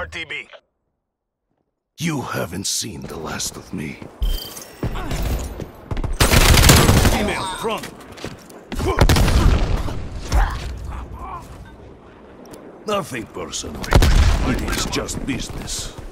RTB. You haven't seen the last of me. Female, front. Nothing personal. It is just business.